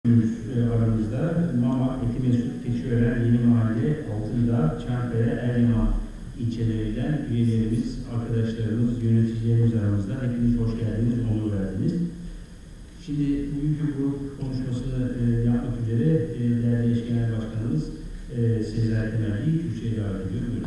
Aramızda Mamak, Etimesut, Keçiören, Yeni Mahalle, Altındağ, Çankaya, Eryaman ilçelerinden üyelerimiz, arkadaşlarımız, yöneticilerimiz aramızda. Hepiniz hoş geldiniz, onur verdiniz. Şimdi bugünkü grup konuşmasını yapmak üzere değerli eş genel başkanımız Sezer Temelli'yi kürsüye davet ediyorum. Buyurun.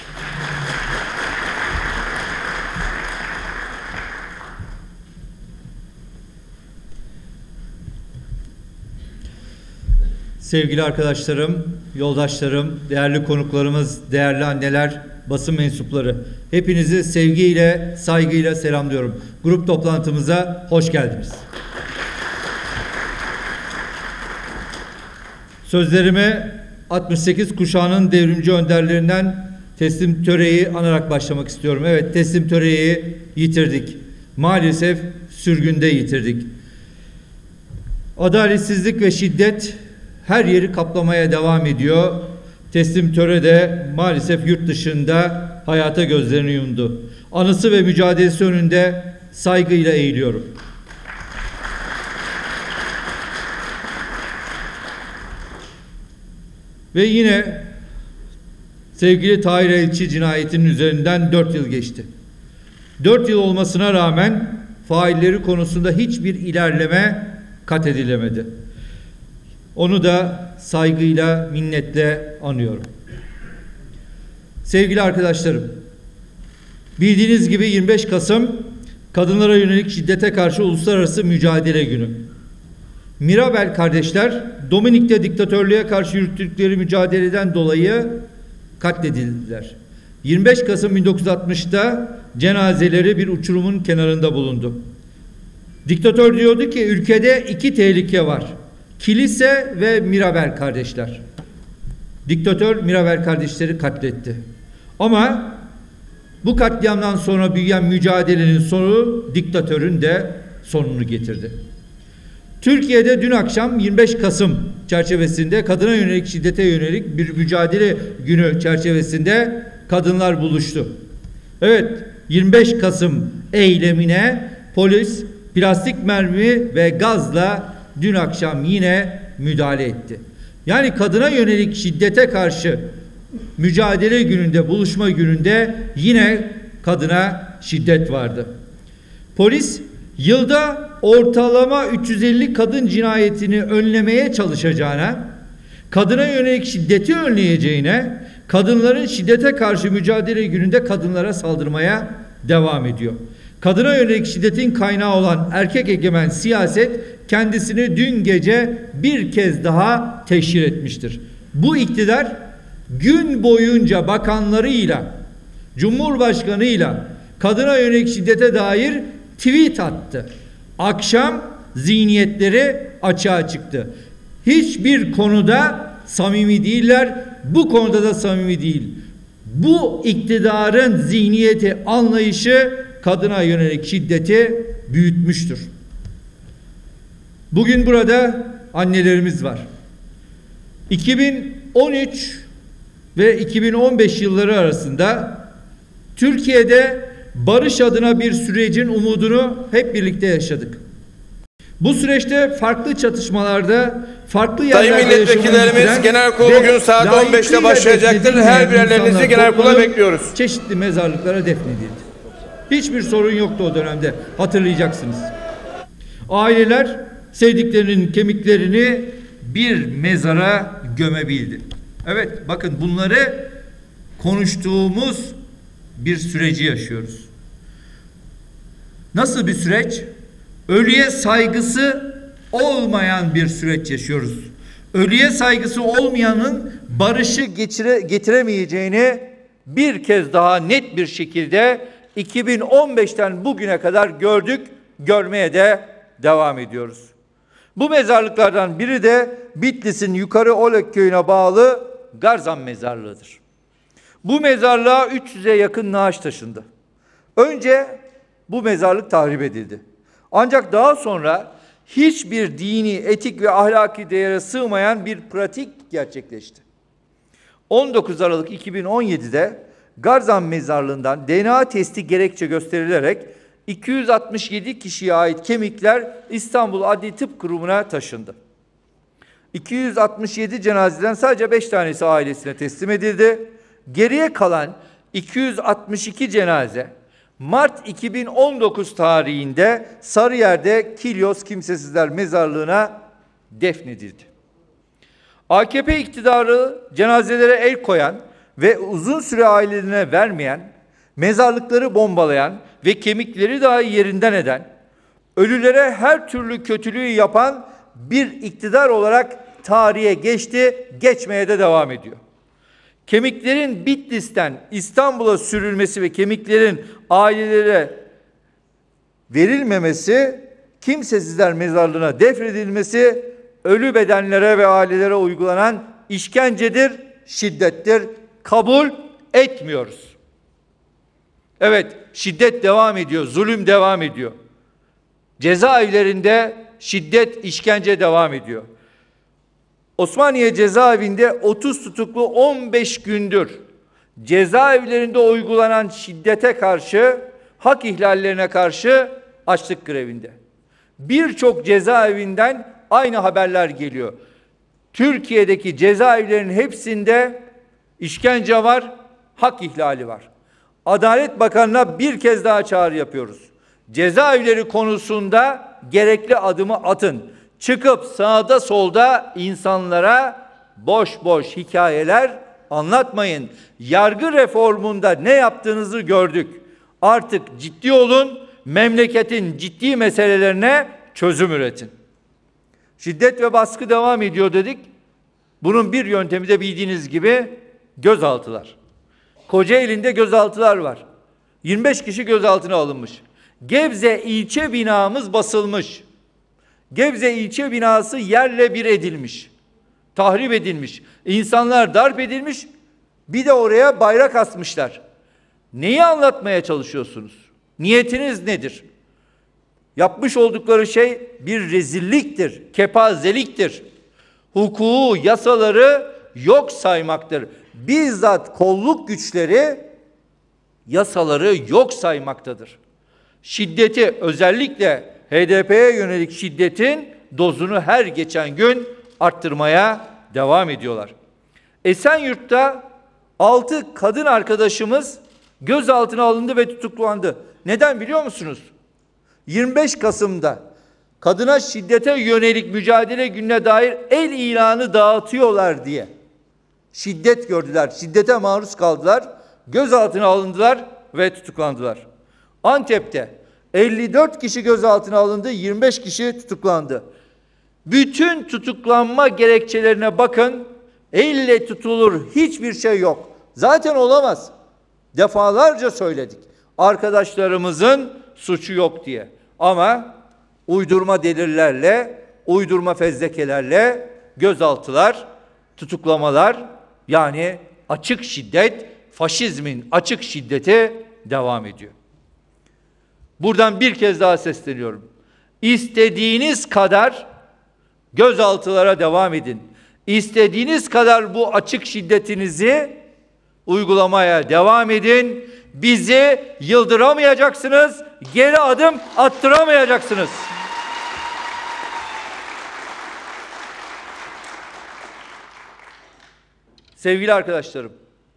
Sevgili arkadaşlarım, yoldaşlarım, değerli konuklarımız, değerli anneler, basın mensupları, hepinizi sevgiyle, saygıyla selamlıyorum. Grup toplantımıza hoş geldiniz. Sözlerime 68 kuşağının devrimci önderlerinden Teslim Töre'yi anarak başlamak istiyorum. Evet, Teslim Töre'yi yitirdik. Maalesef sürgünde yitirdik. Adaletsizlik ve şiddet her yeri kaplamaya devam ediyor. Teslim Töre de maalesef yurt dışında hayata gözlerini yumdu. Anısı ve mücadelesi önünde saygıyla eğiliyorum. Ve yine sevgili Tahir Elçi cinayetinin üzerinden 4 yıl geçti. 4 yıl olmasına rağmen failleri konusunda hiçbir ilerleme kat edilemedi. Onu da saygıyla, minnetle anıyorum. Sevgili arkadaşlarım, bildiğiniz gibi 25 Kasım kadınlara yönelik şiddete karşı uluslararası mücadele günü. Mirabel kardeşler Dominik'te diktatörlüğe karşı yürüttükleri mücadeleden dolayı katledildiler. 25 Kasım 1960'da cenazeleri bir uçurumun kenarında bulundu. Diktatör diyordu ki ülkede 2 tehlike var. Kilise ve Mirabel kardeşler. Diktatör Mirabel kardeşleri katletti. Ama bu katliamdan sonra büyüyen mücadelenin sonu diktatörün de sonunu getirdi. Türkiye'de dün akşam 25 Kasım çerçevesinde kadına yönelik şiddete yönelik bir mücadele günü çerçevesinde kadınlar buluştu. Evet, 25 Kasım eylemine polis plastik mermi ve gazla dün akşam yine müdahale etti. Yani kadına yönelik şiddete karşı mücadele gününde, buluşma gününde yine kadına şiddet vardı. Polis yılda ortalama 350 kadın cinayetini önlemeye çalışacağına, kadına yönelik şiddeti önleyeceğine, kadınların şiddete karşı mücadele gününde kadınlara saldırmaya devam ediyor. Kadına yönelik şiddetin kaynağı olan erkek egemen siyaset kendisini dün gece bir kez daha teşhir etmiştir. Bu iktidar gün boyunca bakanlarıyla, Cumhurbaşkanıyla kadına yönelik şiddete dair tweet attı. Akşam zihniyetleri açığa çıktı. Hiçbir konuda samimi değiller, bu konuda da samimi değil. Bu iktidarın zihniyeti, anlayışı kadına yönelik şiddeti büyütmüştür. Bugün burada annelerimiz var. 2013 ve 2015 yılları arasında Türkiye'de barış adına bir sürecin umudunu hep birlikte yaşadık. Bu süreçte farklı çatışmalarda, farklı yerlerde Sayın milletvekillerimiz genel kurulu bugün saat 15'te başlayacaktır. Her birerlerinizi genel kurula bekliyoruz. Çeşitli mezarlıklara defnedildi. Hiçbir sorun yoktu o dönemde. Hatırlayacaksınız. Aileler sevdiklerinin kemiklerini bir mezara gömebildi. Evet, bakın bunları konuştuğumuz bir süreci yaşıyoruz. Nasıl bir süreç? Ölüye saygısı olmayan bir süreç yaşıyoruz. Ölüye saygısı olmayanın barışı getiremeyeceğini bir kez daha net bir şekilde 2015'ten bugüne kadar gördük, görmeye de devam ediyoruz. Bu mezarlıklardan biri de Bitlis'in Yukarı Olek köyüne bağlı Garzan mezarlığıdır. Bu mezarlığa 300'e yakın naaş taşındı. Önce bu mezarlık tahrip edildi. Ancak daha sonra hiçbir dini, etik ve ahlaki değere sığmayan bir pratik gerçekleşti. 19 Aralık 2017'de Garzan mezarlığından DNA testi gerekçe gösterilerek 267 kişiye ait kemikler İstanbul Adli Tıp Kurumu'na taşındı. 267 cenazeden sadece 5 tanesi ailesine teslim edildi. Geriye kalan 262 cenaze Mart 2019 tarihinde Sarıyer'de Kilyos Kimsesizler Mezarlığı'na defnedildi. AKP iktidarı cenazelere el koyan ve uzun süre ailelerine vermeyen, mezarlıkları bombalayan ve kemikleri dahi yerinden eden, ölülere her türlü kötülüğü yapan bir iktidar olarak tarihe geçti, geçmeye de devam ediyor. Kemiklerin Bitlis'ten İstanbul'a sürülmesi ve kemiklerin ailelere verilmemesi, kimsesizler mezarlığına defnedilmesi, ölü bedenlere ve ailelere uygulanan işkencedir, şiddettir. Kabul etmiyoruz. Evet, şiddet devam ediyor, zulüm devam ediyor. Cezaevlerinde şiddet, işkence devam ediyor. Osmaniye cezaevinde 30 tutuklu 15 gündür cezaevlerinde uygulanan şiddete karşı, hak ihlallerine karşı açlık grevinde. Birçok cezaevinden aynı haberler geliyor. Türkiye'deki cezaevlerinin hepsinde işkence var, hak ihlali var. Adalet Bakanı'na bir kez daha çağrı yapıyoruz. Cezaevleri konusunda gerekli adımı atın. Çıkıp sağda solda insanlara boş boş hikayeler anlatmayın. Yargı reformunda ne yaptığınızı gördük. Artık ciddi olun, memleketin ciddi meselelerine çözüm üretin. Şiddet ve baskı devam ediyor dedik. Bunun bir yöntemi de bildiğiniz gibi gözaltılar. Kocaeli'nde gözaltılar var. 25 kişi gözaltına alınmış. Gebze ilçe binamız basılmış. Gebze ilçe binası yerle bir edilmiş. Tahrip edilmiş. İnsanlar darp edilmiş. Bir de oraya bayrak asmışlar. Neyi anlatmaya çalışıyorsunuz? Niyetiniz nedir? Yapmış oldukları şey bir rezilliktir, kepazeliktir. Hukuku, yasaları yok saymaktır. Bizzat kolluk güçleri yasaları yok saymaktadır. Şiddeti, özellikle HDP'ye yönelik şiddetin dozunu her geçen gün arttırmaya devam ediyorlar. Esenyurt'ta 6 kadın arkadaşımız gözaltına alındı ve tutuklandı. Neden biliyor musunuz? 25 Kasım'da kadına şiddete yönelik mücadele gününe dair el ilanı dağıtıyorlar diye. Şiddet gördüler, şiddete maruz kaldılar, gözaltına alındılar ve tutuklandılar. Antep'te 54 kişi gözaltına alındı, 25 kişi tutuklandı. Bütün tutuklanma gerekçelerine bakın, elle tutulur hiçbir şey yok. Zaten olamaz. Defalarca söyledik. Arkadaşlarımızın suçu yok diye. Ama uydurma delillerle, uydurma fezlekelerle gözaltılar, tutuklamalar, yani açık şiddet, faşizmin açık şiddeti devam ediyor. Buradan bir kez daha sesleniyorum. İstediğiniz kadar gözaltılara devam edin. İstediğiniz kadar bu açık şiddetinizi uygulamaya devam edin. Bizi yıldıramayacaksınız, geri adım attıramayacaksınız. Sevgili arkadaşlarım,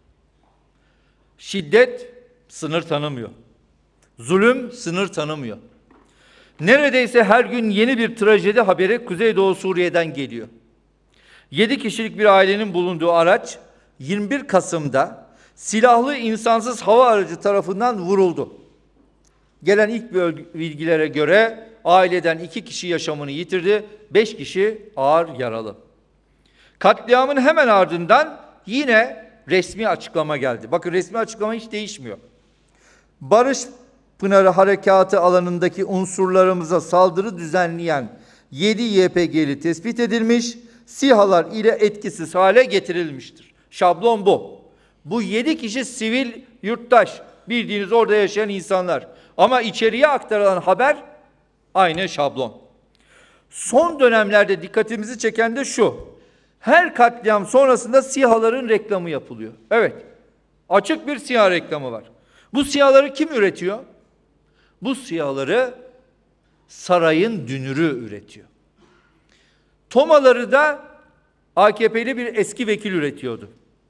şiddet sınır tanımıyor. Zulüm sınır tanımıyor. Neredeyse her gün yeni bir trajedi haberi Kuzeydoğu Suriye'den geliyor. 7 kişilik bir ailenin bulunduğu araç 21 Kasım'da silahlı insansız hava aracı tarafından vuruldu. Gelen ilk bilgilere göre aileden 2 kişi yaşamını yitirdi, 5 kişi ağır yaralı. Katliamın hemen ardından yine resmi açıklama geldi. Bakın, resmi açıklama hiç değişmiyor. Barış Pınarı Harekatı alanındaki unsurlarımıza saldırı düzenleyen 7 YPG'li tespit edilmiş, SİHA'lar ile etkisiz hale getirilmiştir. Şablon bu. Bu 7 kişi sivil yurttaş, bildiğiniz orada yaşayan insanlar. Ama içeriye aktarılan haber aynı şablon. Son dönemlerde dikkatimizi çeken de şu: her katliam sonrasında SİHA'ların reklamı yapılıyor. Evet, açık bir SİHA reklamı var. Bu SİHA'ları kim üretiyor? Bu SİHA'ları sarayın dünürü üretiyor. TOMA'ları da AKP'li bir eski vekil üretiyordu.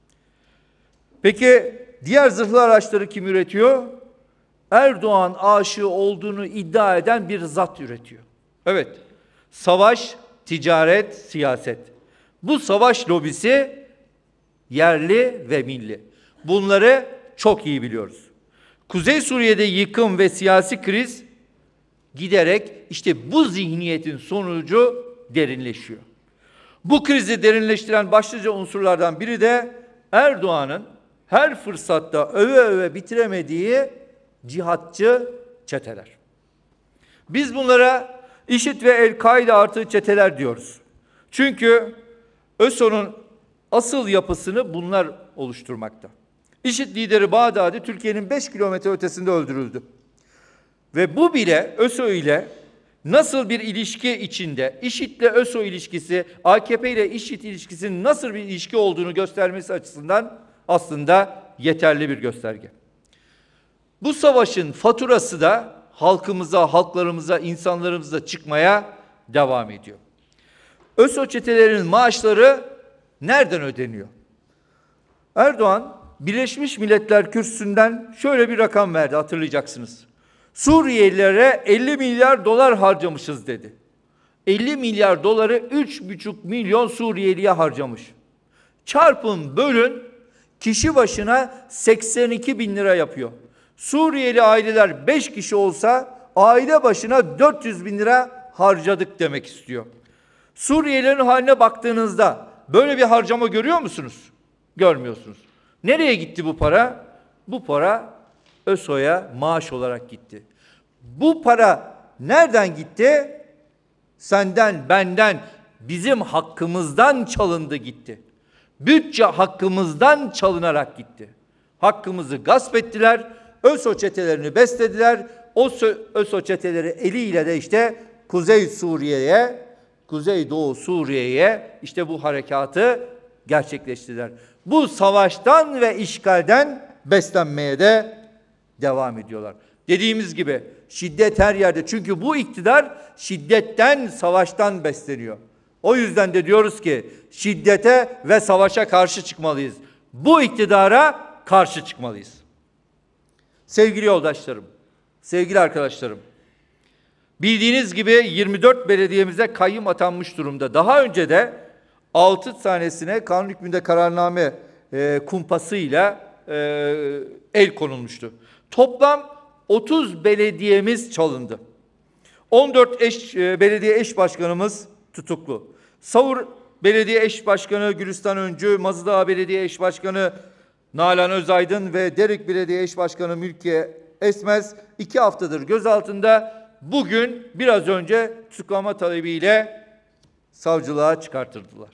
Peki diğer zırhlı araçları kim üretiyor? Erdoğan aşığı olduğunu iddia eden bir zat üretiyor. Evet, savaş, ticaret, siyaset. Bu savaş lobisi yerli ve milli. Bunları çok iyi biliyoruz. Kuzey Suriye'de yıkım ve siyasi kriz giderek işte bu zihniyetin sonucu derinleşiyor. Bu krizi derinleştiren başlıca unsurlardan biri de Erdoğan'ın her fırsatta öve öve bitiremediği cihatçı çeteler. Biz bunlara IŞİD ve El-Kaide artı çeteler diyoruz. Çünkü ÖSO'nun asıl yapısını bunlar oluşturmakta. IŞİD lideri Bağdadi Türkiye'nin 5 kilometre ötesinde öldürüldü. Ve bu bile ÖSO ile nasıl bir ilişki içinde, IŞİD'le ÖSO ilişkisi, AKP ile IŞİD ilişkisinin nasıl bir ilişki olduğunu göstermesi açısından aslında yeterli bir gösterge. Bu savaşın faturası da halkımıza, halklarımıza, insanlarımıza çıkmaya devam ediyor. ÖSO çetelerinin maaşları nereden ödeniyor? Erdoğan Birleşmiş Milletler Kürsüsü'nden şöyle bir rakam verdi, hatırlayacaksınız. Suriyelilere 50 milyar dolar harcamışız dedi. 50 milyar doları 3,5 milyon Suriyeliye harcamış. Çarpın bölün, kişi başına 82 bin lira yapıyor. Suriyeli aileler 5 kişi olsa aile başına 400 bin lira harcadık demek istiyor. Suriyelilerin haline baktığınızda böyle bir harcama görüyor musunuz? Görmüyorsunuz. Nereye gitti bu para? Bu para ÖSO'ya maaş olarak gitti. Bu para nereden gitti? Senden, benden, bizim hakkımızdan çalındı gitti. Bütçe hakkımızdan çalınarak gitti. Hakkımızı gasp ettiler, ÖSO çetelerini beslediler. O ÖSO çeteleri eliyle de işte Kuzey Suriye'ye, Kuzeydoğu Suriye'ye işte bu harekatı gerçekleştirdiler. Bu savaştan ve işgalden beslenmeye de devam ediyorlar. Dediğimiz gibi şiddet her yerde. Çünkü bu iktidar şiddetten, savaştan besleniyor. O yüzden de diyoruz ki şiddete ve savaşa karşı çıkmalıyız. Bu iktidara karşı çıkmalıyız. Sevgili yoldaşlarım, sevgili arkadaşlarım, bildiğiniz gibi 24 belediyemize kayyum atanmış durumda. Daha önce de 6 tanesine kanun hükmünde kararname kumpasıyla el konulmuştu. Toplam 30 belediyemiz çalındı. 14 belediye eş başkanımız tutuklu. Savur Belediye Eş Başkanı Gülistan Öncü, Mazıdağ Belediye Eş Başkanı Nalan Özaydın ve Derik Belediye Eş Başkanı Mülkiye Esmez 2 haftadır gözaltında. Bugün biraz önce tutuklama talebiyle savcılığa çıkartıldılar.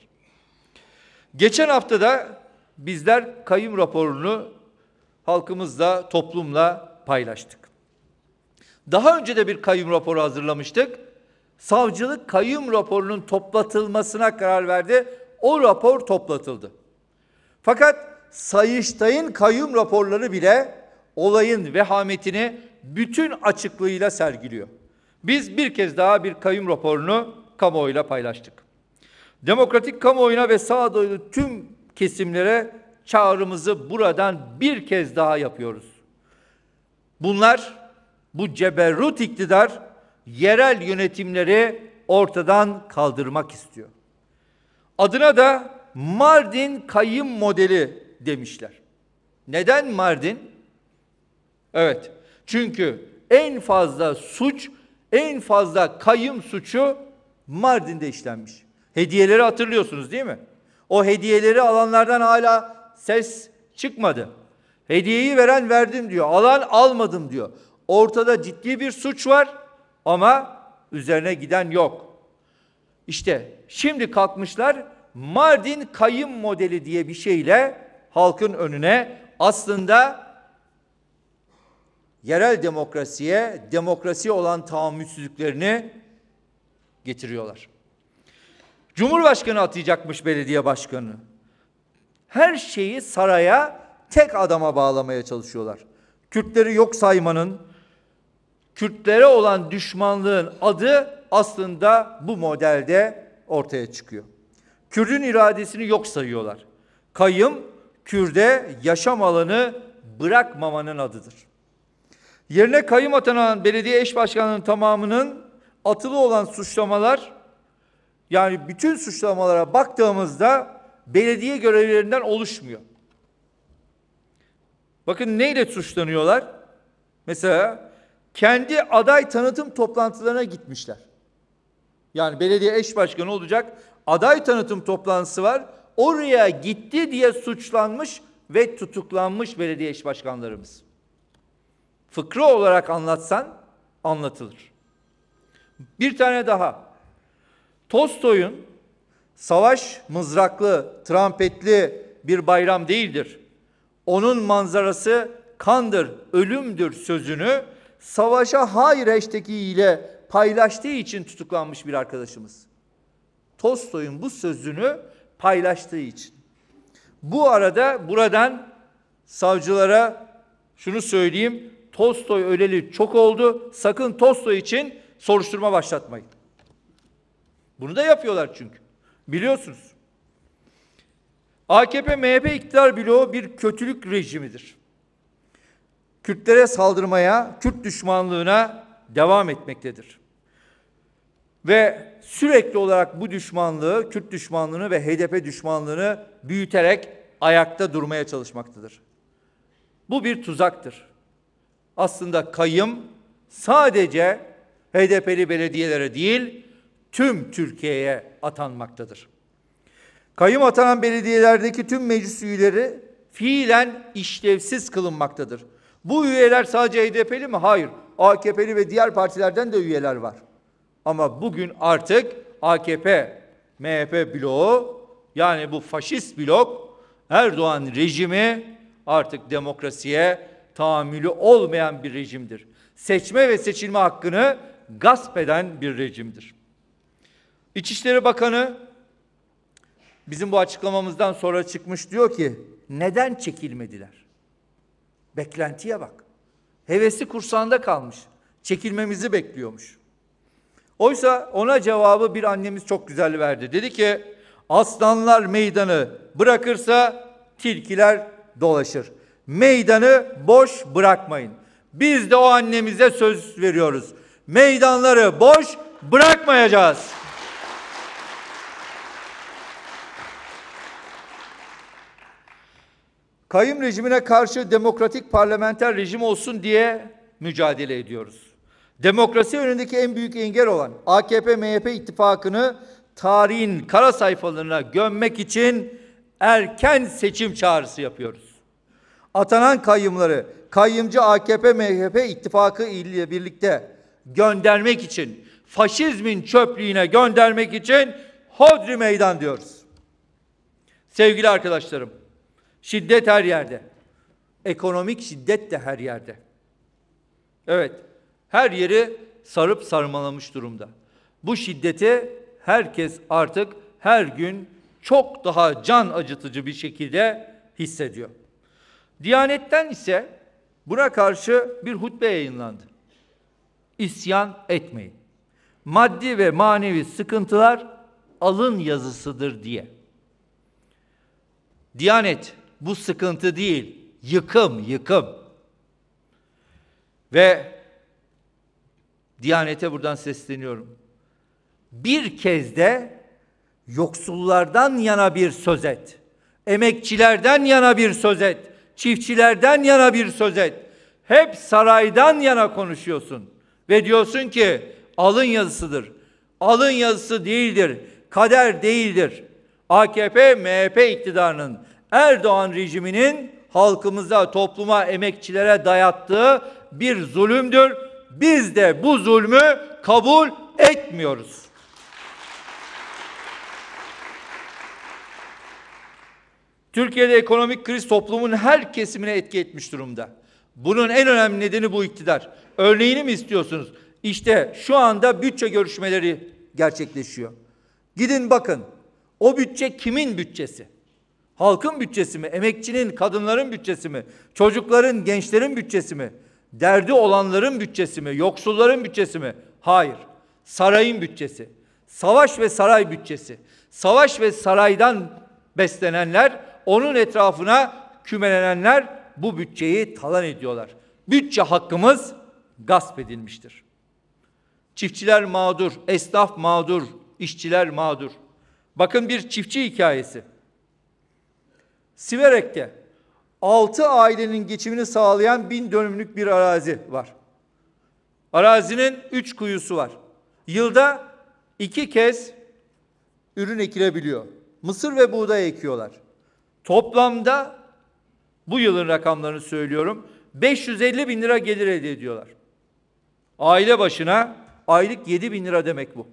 Geçen hafta da bizler kayyum raporunu halkımızla, toplumla paylaştık. Daha önce de bir kayyum raporu hazırlamıştık. Savcılık kayyum raporunun toplatılmasına karar verdi. O rapor toplatıldı. Fakat Sayıştay'ın kayyum raporları bile olayın vehametini bütün açıklığıyla sergiliyor. Biz bir kez daha bir kayyum raporunu kamuoyuyla paylaştık. Demokratik kamuoyuna ve sağduyulu tüm kesimlere çağrımızı buradan bir kez daha yapıyoruz. Bu ceberrut iktidar yerel yönetimleri ortadan kaldırmak istiyor. Adına da Mardin kayyum modeli demişler. Neden Mardin? Evet, çünkü en fazla suç, en fazla kayyum suçu Mardin'de işlenmiş. Hediyeleri hatırlıyorsunuz değil mi? O hediyeleri alanlardan hala ses çıkmadı. Hediyeyi veren verdim diyor, alan almadım diyor. Ortada ciddi bir suç var ama üzerine giden yok. İşte şimdi kalkmışlar Mardin kayyum modeli diye bir şeyle halkın önüne aslında yerel demokrasiye, demokrasiye olan tahammülsüzlüklerini getiriyorlar. Cumhurbaşkanı atayacakmış belediye başkanı. Her şeyi saraya, tek adama bağlamaya çalışıyorlar. Kürtleri yok saymanın, Kürtlere olan düşmanlığın adı aslında bu modelde ortaya çıkıyor. Kürdün iradesini yok sayıyorlar. Kayyım, Kürde yaşam alanı bırakmamanın adıdır. Yerine kayyım atanan belediye eş başkanının tamamının atılı olan suçlamalar, yani bütün suçlamalara baktığımızda belediye görevlilerinden oluşmuyor. Bakın neyle suçlanıyorlar? Mesela kendi aday tanıtım toplantılarına gitmişler. Yani belediye eş başkanı olacak, aday tanıtım toplantısı var. Oraya gitti diye suçlanmış ve tutuklanmış belediye eş başkanlarımız. Fıkra olarak anlatsan anlatılır. Bir tane daha. Tolstoy'un savaş mızraklı, trampetli bir bayram değildir. Onun manzarası kandır, ölümdür sözünü savaşa hayır hashtag ile paylaştığı için tutuklanmış bir arkadaşımız. Tolstoy'un bu sözünü paylaştığı için. Bu arada buradan savcılara şunu söyleyeyim. Tolstoy öleli çok oldu. Sakın Tolstoy için soruşturma başlatmayın. Bunu da yapıyorlar çünkü. Biliyorsunuz. AKP-MHP iktidar bloğu bir kötülük rejimidir. Kürtlere saldırmaya, Kürt düşmanlığına devam etmektedir. Ve sürekli olarak bu düşmanlığı, Kürt düşmanlığını ve HDP düşmanlığını büyüterek ayakta durmaya çalışmaktadır. Bu bir tuzaktır. Aslında kayyım sadece HDP'li belediyelere değil, tüm Türkiye'ye atanmaktadır. Kayyum atanan belediyelerdeki tüm meclis üyeleri fiilen işlevsiz kılınmaktadır. Bu üyeler sadece HDP'li mi? Hayır. AKP'li ve diğer partilerden de üyeler var. Ama bugün artık AKP, MHP bloğu, yani bu faşist blok, Erdoğan rejimi artık demokrasiye tahammülü olmayan bir rejimdir. Seçme ve seçilme hakkını gasp eden bir rejimdir. İçişleri Bakanı bizim bu açıklamamızdan sonra çıkmış, diyor ki neden çekilmediler? Beklentiye bak. Hevesi kursağında kalmış. Çekilmemizi bekliyormuş. Oysa ona cevabı bir annemiz çok güzel verdi. Dedi ki aslanlar meydanı bırakırsa tilkiler dolaşır. Meydanı boş bırakmayın. Biz de o annemize söz veriyoruz. Meydanları boş bırakmayacağız. Kayyum rejimine karşı demokratik parlamenter rejim olsun diye mücadele ediyoruz. Demokrasi önündeki en büyük engel olan AKP-MHP ittifakını tarihin kara sayfalarına gömmek için erken seçim çağrısı yapıyoruz. Atanan kayyumları kayyumcu AKP-MHP ittifakı ile birlikte göndermek için, faşizmin çöplüğüne göndermek için hodri meydan diyoruz. Sevgili arkadaşlarım, şiddet her yerde. Ekonomik şiddet de her yerde. Evet, her yeri sarıp sarmalamış durumda. Bu şiddeti herkes artık her gün çok daha can acıtıcı bir şekilde hissediyor. Diyanet'ten ise buna karşı bir hutbe yayınlandı. İsyan etmeyin. Maddi ve manevi sıkıntılar alın yazısıdır diye. Diyanet bu sıkıntı değil, yıkım, yıkım. Ve Diyanet'e buradan sesleniyorum. Bir kez de yoksullardan yana bir söz et. Emekçilerden yana bir söz et. Çiftçilerden yana bir söz et. Hep saraydan yana konuşuyorsun. Ve diyorsun ki alın yazısıdır. Alın yazısı değildir. Kader değildir. AKP, MHP iktidarının, Erdoğan rejiminin halkımıza, topluma, emekçilere dayattığı bir zulümdür. Biz de bu zulmü kabul etmiyoruz. Türkiye'de ekonomik kriz toplumun her kesimine etki etmiş durumda. Bunun en önemli nedeni bu iktidar. Örneğini mi istiyorsunuz? İşte şu anda bütçe görüşmeleri gerçekleşiyor. Gidin bakın. O bütçe kimin bütçesi? Halkın bütçesi mi? Emekçinin, kadınların bütçesi mi? Çocukların, gençlerin bütçesi mi? Derdi olanların bütçesi mi? Yoksulların bütçesi mi? Hayır. Sarayın bütçesi. Savaş ve saray bütçesi. Savaş ve saraydan beslenenler, onun etrafına kümelenenler bu bütçeyi talan ediyorlar. Bütçe hakkımız gasp edilmiştir. Çiftçiler mağdur, esnaf mağdur, işçiler mağdur. Bakın bir çiftçi hikayesi. Siverek'te 6 ailenin geçimini sağlayan 1000 dönümlük bir arazi var. Arazinin 3 kuyusu var. Yılda 2 kez ürün ekilebiliyor. Mısır ve buğday ekiyorlar. Toplamda bu yılın rakamlarını söylüyorum. 550 bin lira gelir elde ediyorlar. Aile başına aylık 7 bin lira demek bu.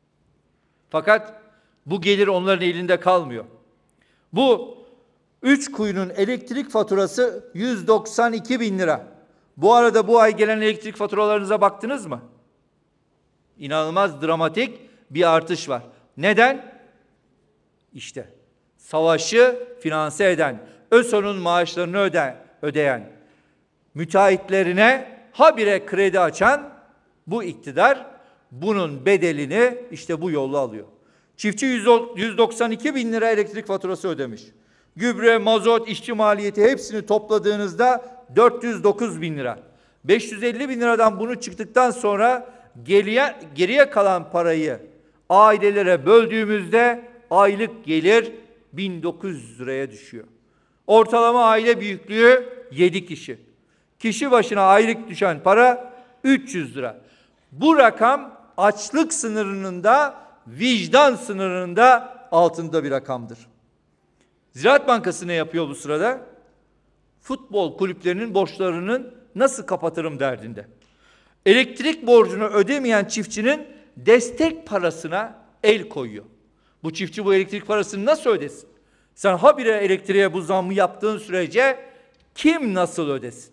Fakat bu gelir onların elinde kalmıyor. Bu 3 kuyunun elektrik faturası 192 bin lira. Bu arada bu ay gelen elektrik faturalarınıza baktınız mı? İnanılmaz dramatik bir artış var. Neden? İşte savaşı finanse eden, ÖSO'nun maaşlarını ödeyen, müteahhitlerine habire kredi açan bu iktidar bunun bedelini işte bu yolla alıyor. Çiftçi 192 bin lira elektrik faturası ödemiş. Gübre, mazot, işçi maliyeti hepsini topladığınızda 409 bin lira. 550 bin liradan bunu çıktıktan sonra geriye kalan parayı ailelere böldüğümüzde aylık gelir 1900 liraya düşüyor. Ortalama aile büyüklüğü 7 kişi. Kişi başına aylık düşen para 300 lira. Bu rakam açlık sınırının da vicdan sınırının da altında bir rakamdır. Ziraat Bankası ne yapıyor bu sırada? Futbol kulüplerinin borçlarının nasıl kapatırım derdinde. Elektrik borcunu ödemeyen çiftçinin destek parasına el koyuyor. Bu çiftçi bu elektrik parasını nasıl ödesin? Sen habire elektriğe bu zammı yaptığın sürece kim nasıl ödesin?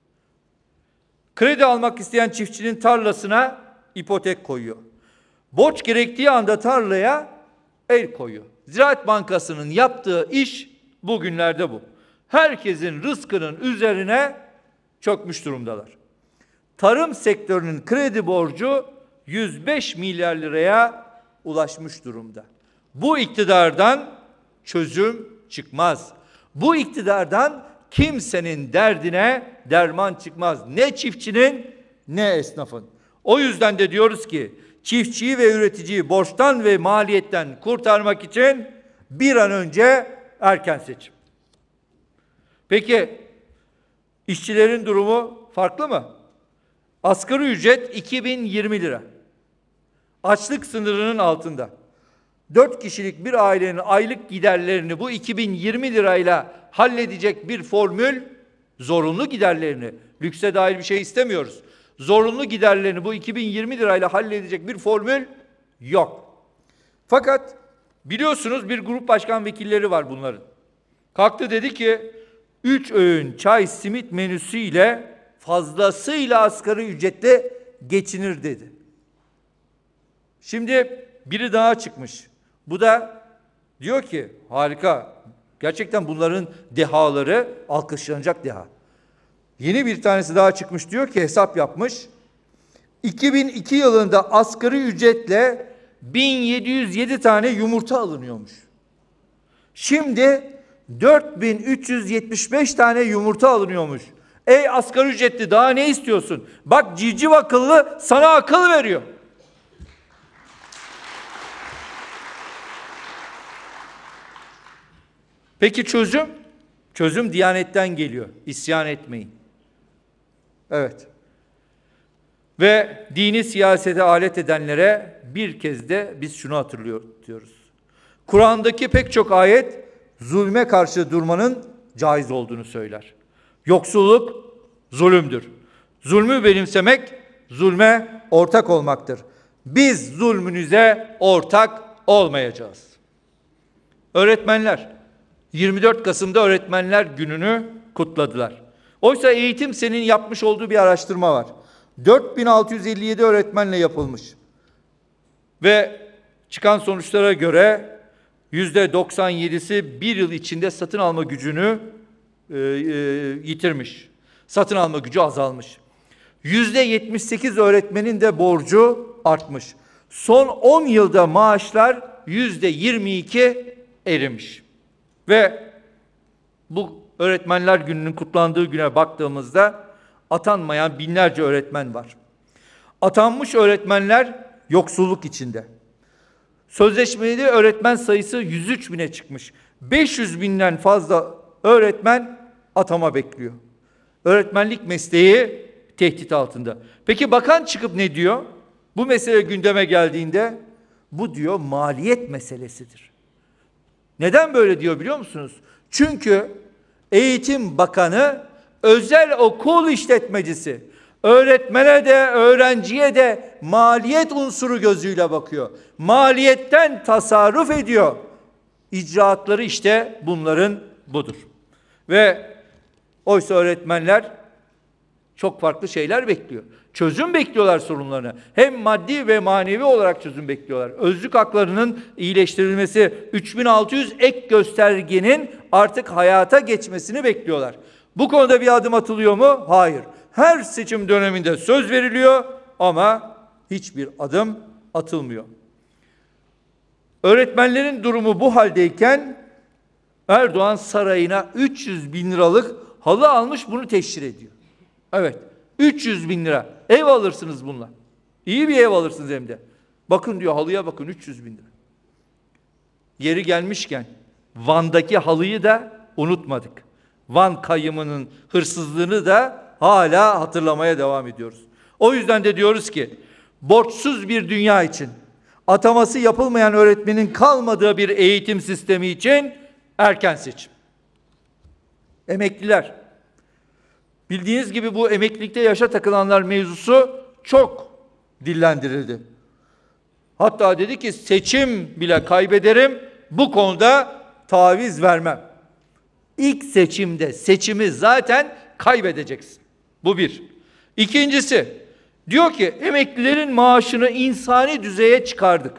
Kredi almak isteyen çiftçinin tarlasına ipotek koyuyor. Borç gerektiği anda tarlaya el koyuyor. Ziraat Bankası'nın yaptığı iş bugünlerde bu. Herkesin rızkının üzerine çökmüş durumdalar. Tarım sektörünün kredi borcu 105 milyar liraya ulaşmış durumda. Bu iktidardan çözüm çıkmaz. Bu iktidardan kimsenin derdine derman çıkmaz. Ne çiftçinin ne esnafın. O yüzden de diyoruz ki çiftçiyi ve üreticiyi borçtan ve maliyetten kurtarmak için bir an önce erken seçim. Peki işçilerin durumu farklı mı? Asgari ücret 2020 lira. Açlık sınırının altında. 4 kişilik bir ailenin aylık giderlerini bu 2020 lirayla halledecek bir formül, zorunlu giderlerini, lükse dair bir şey istemiyoruz. Zorunlu giderlerini bu 2020 lirayla halledecek bir formül yok. Fakat biliyorsunuz bir grup başkan vekilleri var bunların. Kalktı dedi ki 3 öğün çay simit menüsüyle fazlasıyla asgari ücretle geçinir dedi. Şimdi biri daha çıkmış. Bu da diyor ki harika. Gerçekten bunların dehaları alkışlanacak deha. Yeni bir tanesi daha çıkmış, diyor ki hesap yapmış. 2002 yılında asgari ücretle 1707 tane yumurta alınıyormuş. Şimdi 4375 tane yumurta alınıyormuş. Ey asgari ücretli, daha ne istiyorsun? Bak civciv akıllı sana akıl veriyor. Peki çözüm? Çözüm Diyanet'ten geliyor. İsyan etmeyin. Evet. Ve dini siyasete alet edenlere bir kez de biz şunu hatırlıyoruz. Kur'an'daki pek çok ayet zulme karşı durmanın caiz olduğunu söyler. Yoksulluk zulümdür. Zulmü benimsemek zulme ortak olmaktır. Biz zulmünüze ortak olmayacağız. Öğretmenler 24 Kasım'da Öğretmenler Günü'nü kutladılar. Oysa Eğitim Sen'in yapmış olduğu bir araştırma var. 4657 öğretmenle yapılmış. Ve çıkan sonuçlara göre %97'si bir yıl içinde satın alma gücünü yitirmiş. Satın alma gücü azalmış. %78 öğretmenin de borcu artmış. Son 10 yılda maaşlar %22 erimiş. Ve bu Öğretmenler Günü'nün kutlandığı güne baktığımızda atanmayan binlerce öğretmen var. Atanmış öğretmenler yoksulluk içinde. Sözleşmeli öğretmen sayısı 103 bine çıkmış. 500 binden fazla öğretmen atama bekliyor. Öğretmenlik mesleği tehdit altında. Peki bakan çıkıp ne diyor? Bu mesele gündeme geldiğinde bu diyor maliyet meselesidir. Neden böyle diyor biliyor musunuz? Çünkü Eğitim Bakanı özel okul işletmecisi. Öğretmene de öğrenciye de maliyet unsuru gözüyle bakıyor. Maliyetten tasarruf ediyor. İcraatları işte bunların budur. Ve oysa öğretmenler çok farklı şeyler bekliyor. Çözüm bekliyorlar sorunlarına. Hem maddi ve manevi olarak çözüm bekliyorlar. Özlük haklarının iyileştirilmesi, 3600 ek göstergenin artık hayata geçmesini bekliyorlar. Bu konuda bir adım atılıyor mu? Hayır. Her seçim döneminde söz veriliyor ama hiçbir adım atılmıyor. Öğretmenlerin durumu bu haldeyken Erdoğan sarayına 300 bin liralık halı almış, bunu teşhir ediyor. Evet, 300 bin lira. Ev alırsınız bununla. İyi bir ev alırsınız hem de. Bakın diyor, halıya bakın, 300 bin lira. Yeri gelmişken Van'daki halıyı da unutmadık. Van kayyımının hırsızlığını da hala hatırlamaya devam ediyoruz. O yüzden de diyoruz ki borçsuz bir dünya için, ataması yapılmayan öğretmenin kalmadığı bir eğitim sistemi için erken seçim. Emekliler. Bildiğiniz gibi bu emeklilikte yaşa takılanlar mevzusu çok dillendirildi. Hatta dedi ki seçim bile kaybederim, bu konuda taviz vermem. İlk seçimde seçimi zaten kaybedeceksin. Bu bir. İkincisi, diyor ki emeklilerin maaşını insani düzeye çıkardık.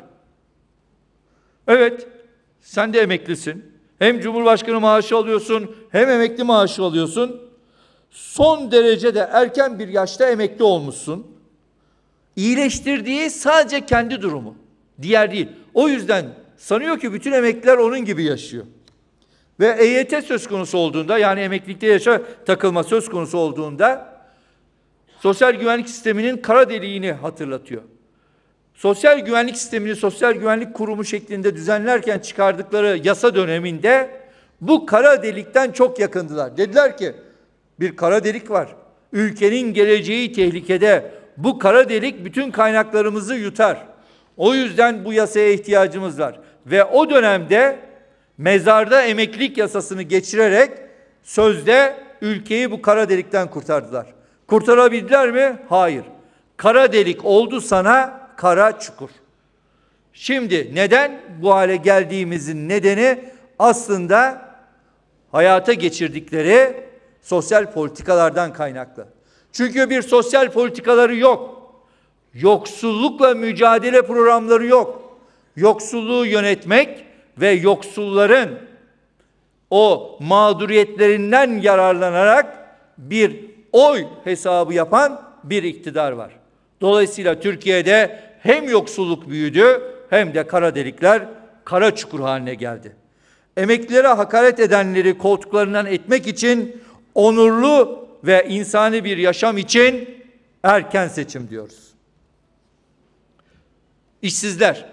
Evet, sen de emeklisin. Hem Cumhurbaşkanı maaşı alıyorsun, hem emekli maaşı alıyorsun. Son derece de erken bir yaşta emekli olmuşsun. İyileştirdiği sadece kendi durumu, diğer değil. O yüzden sanıyor ki bütün emekliler onun gibi yaşıyor. Ve EYT söz konusu olduğunda, yani emeklilikte yaşa takılma söz konusu olduğunda sosyal güvenlik sisteminin kara deliğini hatırlatıyor. Sosyal güvenlik sistemini Sosyal Güvenlik Kurumu şeklinde düzenlerken çıkardıkları yasa döneminde bu kara delikten çok yakındılar. Dediler ki bir kara delik var. Ülkenin geleceği tehlikede. Bu kara delik bütün kaynaklarımızı yutar. O yüzden bu yasaya ihtiyacımız var. Ve o dönemde mezarda emeklilik yasasını geçirerek sözde ülkeyi bu kara delikten kurtardılar. Kurtarabildiler mi? Hayır. Kara delik oldu sana kara çukur. Şimdi neden bu hale geldiğimizin nedeni aslında hayata geçirdikleri sosyal politikalardan kaynaklı. Çünkü bir sosyal politikaları yok. Yoksullukla mücadele programları yok. Yoksulluğu yönetmek ve yoksulların o mağduriyetlerinden yararlanarak bir oy hesabı yapan bir iktidar var. Dolayısıyla Türkiye'de hem yoksulluk büyüdü hem de kara delikler kara çukur haline geldi. Emeklilere hakaret edenleri koltuklarından etmek için, onurlu ve insani bir yaşam için erken seçim diyoruz. İşsizler.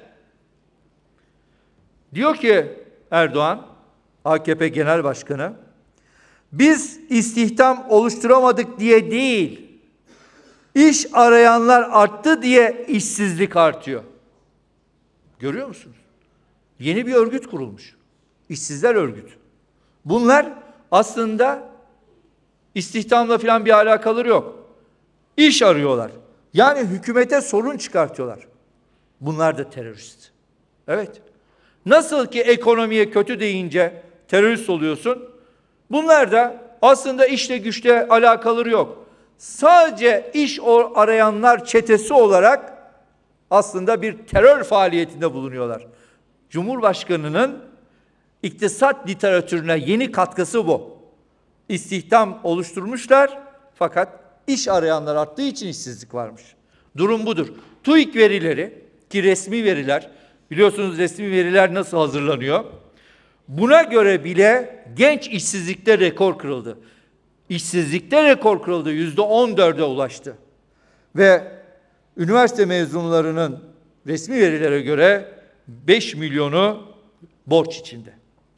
Diyor ki Erdoğan, AKP Genel Başkanı, biz istihdam oluşturamadık diye değil, iş arayanlar arttı diye işsizlik artıyor. Görüyor musunuz? Yeni bir örgüt kurulmuş. İşsizler örgütü. Bunlar aslında istihdamla falan bir alakaları yok. İş arıyorlar. Yani hükümete sorun çıkartıyorlar. Bunlar da terörist. Evet. Nasıl ki ekonomiye kötü deyince terörist oluyorsun, bunlar da aslında işle güçle alakaları yok. Sadece iş arayanlar çetesi olarak aslında bir terör faaliyetinde bulunuyorlar. Cumhurbaşkanının iktisat literatürüne yeni katkısı bu. İstihdam oluşturmuşlar fakat iş arayanlar arttığı için işsizlik varmış. Durum budur. TÜİK verileri, ki resmi veriler, Biliyorsunuz resmi veriler nasıl hazırlanıyor? Buna göre bile genç işsizlikte rekor kırıldı. İşsizlikte rekor kırıldı, %14'e ulaştı. Ve üniversite mezunlarının resmi verilere göre 5 milyonu borç içinde.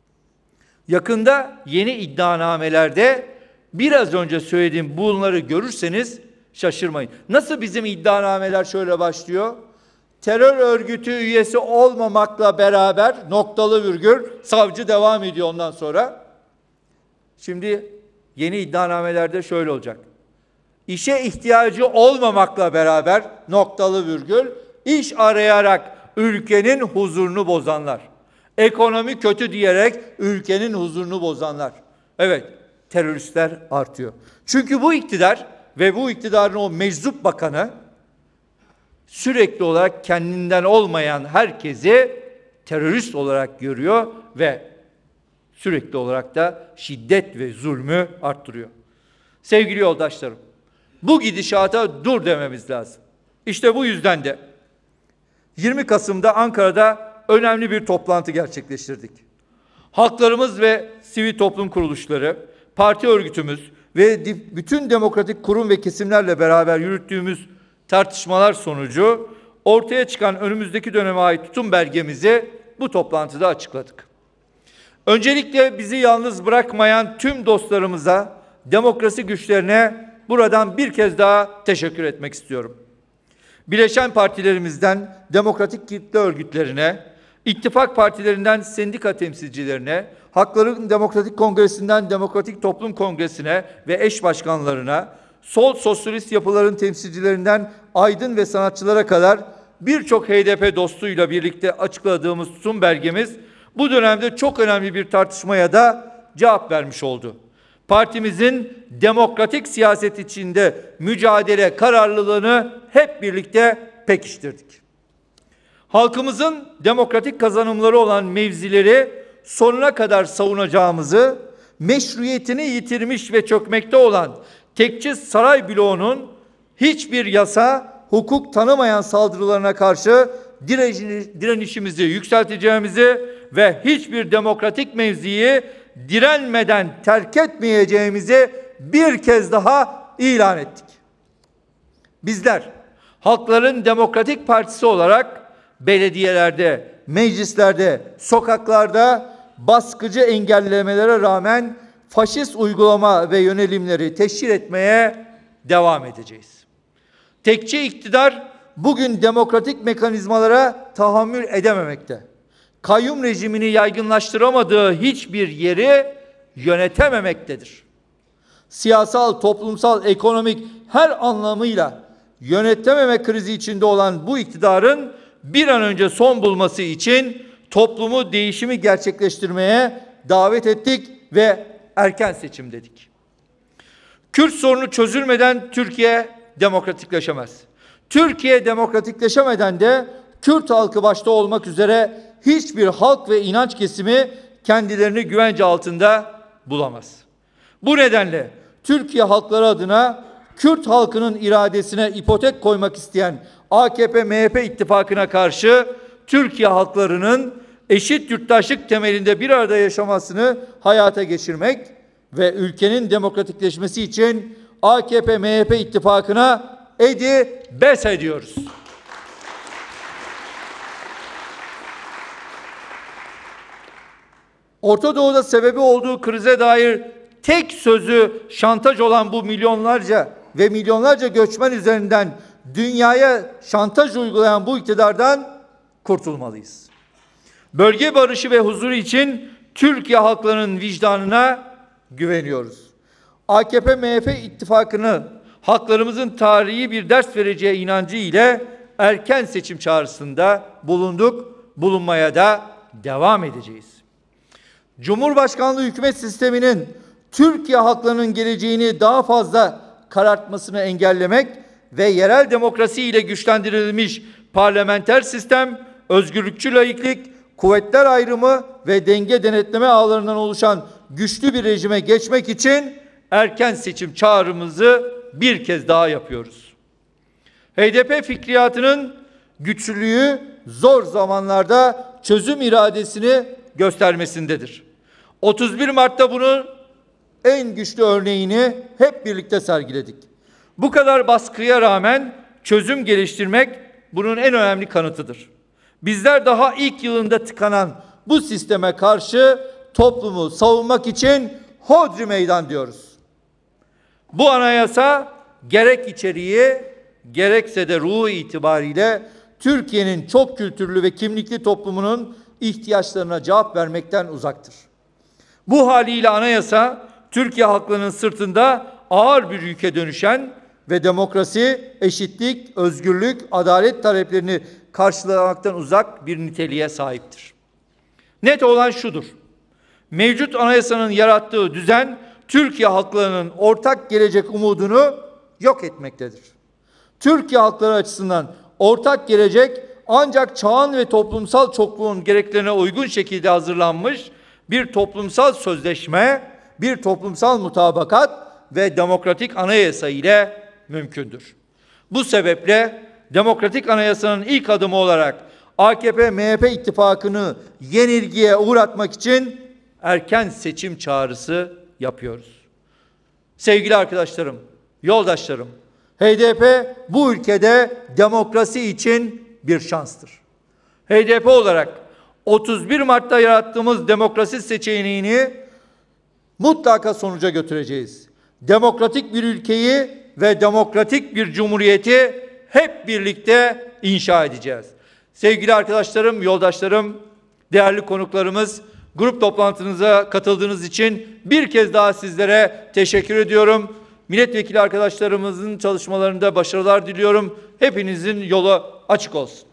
Yakında yeni iddianamelerde biraz önce söylediğim bunları görürseniz şaşırmayın. Nasıl bizim iddianameler şöyle başlıyor? Terör örgütü üyesi olmamakla beraber noktalı virgül, savcı devam ediyor ondan sonra. Şimdi yeni iddianamelerde şöyle olacak. İşe ihtiyacı olmamakla beraber noktalı virgül, iş arayarak ülkenin huzurunu bozanlar. Ekonomi kötü diyerek ülkenin huzurunu bozanlar. Evet, teröristler artıyor. Çünkü bu iktidar ve bu iktidarın o meczup bakanı sürekli olarak kendinden olmayan herkesi terörist olarak görüyor ve sürekli olarak da şiddet ve zulmü arttırıyor. Sevgili yoldaşlarım, bu gidişata dur dememiz lazım. İşte bu yüzden de 20 Kasım'da Ankara'da önemli bir toplantı gerçekleştirdik. Halklarımız ve sivil toplum kuruluşları, parti örgütümüz ve bütün demokratik kurum ve kesimlerle beraber yürüttüğümüz tartışmalar sonucu ortaya çıkan önümüzdeki döneme ait tutum belgemizi bu toplantıda açıkladık. Öncelikle bizi yalnız bırakmayan tüm dostlarımıza, demokrasi güçlerine buradan bir kez daha teşekkür etmek istiyorum. Bileşen partilerimizden demokratik kitle örgütlerine, ittifak partilerinden sendika temsilcilerine, Hakların Demokratik Kongresi'nden Demokratik Toplum Kongresi'ne ve eş başkanlarına, sol sosyalist yapıların temsilcilerinden aydın ve sanatçılara kadar birçok HDP dostuyla birlikte açıkladığımız tutum belgemiz bu dönemde çok önemli bir tartışmaya da cevap vermiş oldu. Partimizin demokratik siyaset içinde mücadele kararlılığını hep birlikte pekiştirdik. Halkımızın demokratik kazanımları olan mevzileri sonuna kadar savunacağımızı, meşruiyetini yitirmiş ve çökmekte olan tekçi saray bloğunun hiçbir yasa, hukuk tanımayan saldırılarına karşı direnişimizi yükselteceğimizi ve hiçbir demokratik mevziyi direnmeden terk etmeyeceğimizi bir kez daha ilan ettik. Bizler Halkların Demokratik Partisi olarak belediyelerde, meclislerde, sokaklarda baskıcı engellemelere rağmen faşist uygulama ve yönelimleri teşhir etmeye devam edeceğiz. Tekçi iktidar bugün demokratik mekanizmalara tahammül edememekte. Kayyum rejimini yaygınlaştıramadığı hiçbir yeri yönetememektedir. Siyasal, toplumsal, ekonomik her anlamıyla yönetememe krizi içinde olan bu iktidarın bir an önce son bulması için toplumu değişimi gerçekleştirmeye davet ettik ve erken seçim dedik. Kürt sorunu çözülmeden Türkiye demokratikleşemez. Türkiye demokratikleşemeden de Kürt halkı başta olmak üzere hiçbir halk ve inanç kesimi kendilerini güvence altında bulamaz. Bu nedenle Türkiye halkları adına Kürt halkının iradesine ipotek koymak isteyen AKP-MHP ittifakına karşı Türkiye halklarının eşit yurttaşlık temelinde bir arada yaşamasını hayata geçirmek ve ülkenin demokratikleşmesi için AKP-MHP ittifakına edi bes ediyoruz. Orta Doğu'da sebebi olduğu krize dair tek sözü şantaj olan bu milyonlarca göçmen üzerinden dünyaya şantaj uygulayan bu iktidardan kurtulmalıyız. Bölge barışı ve huzuru için Türkiye halklarının vicdanına güveniyoruz. AKP-MHP ittifakını halklarımızın tarihi bir ders vereceği inancı ile erken seçim çağrısında bulunduk, bulunmaya da devam edeceğiz. Cumhurbaşkanlığı hükümet sisteminin Türkiye halklarının geleceğini daha fazla karartmasını engellemek ve yerel demokrasi ile güçlendirilmiş parlamenter sistem, özgürlükçü laiklik, kuvvetler ayrımı ve denge denetleme ağlarından oluşan güçlü bir rejime geçmek için erken seçim çağrımızı bir kez daha yapıyoruz. HDP fikriyatının güçlülüğü zor zamanlarda çözüm iradesini göstermesindedir. 31 Mart'ta bunun en güçlü örneğini hep birlikte sergiledik. Bu kadar baskıya rağmen çözüm geliştirmek bunun en önemli kanıtıdır. Bizler daha ilk yılında tıkanan bu sisteme karşı toplumu savunmak için hodri meydan diyoruz. Bu anayasa gerek içeriği gerekse de ruhu itibariyle Türkiye'nin çok kültürlü ve kimlikli toplumunun ihtiyaçlarına cevap vermekten uzaktır. Bu haliyle anayasa Türkiye halklarının sırtında ağır bir yüke dönüşen ve demokrasi, eşitlik, özgürlük, adalet taleplerini karşılamaktan uzak bir niteliğe sahiptir. Net olan şudur: mevcut anayasanın yarattığı düzen Türkiye halklarının ortak gelecek umudunu yok etmektedir. Türkiye halkları açısından ortak gelecek ancak çağın ve toplumsal çokluğun gereklerine uygun şekilde hazırlanmış bir toplumsal sözleşme, bir toplumsal mutabakat ve demokratik anayasa ile mümkündür. Bu sebeple demokratik anayasanın ilk adımı olarak AKP-MHP ittifakını yenilgiye uğratmak için erken seçim çağrısı yapıyoruz. Sevgili arkadaşlarım, yoldaşlarım, HDP bu ülkede demokrasi için bir şanstır. HDP olarak 31 Mart'ta yarattığımız demokrasi seçeneğini mutlaka sonuca götüreceğiz. Demokratik bir ülkeyi ve demokratik bir cumhuriyeti hep birlikte inşa edeceğiz. Sevgili arkadaşlarım, yoldaşlarım, değerli konuklarımız, grup toplantınıza katıldığınız için bir kez daha sizlere teşekkür ediyorum. Milletvekili arkadaşlarımızın çalışmalarında başarılar diliyorum. Hepinizin yolu açık olsun.